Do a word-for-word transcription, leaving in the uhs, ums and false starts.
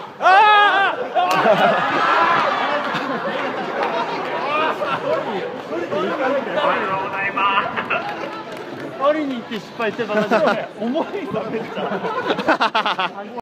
取りに行って失敗してたら重いんだめっちゃ。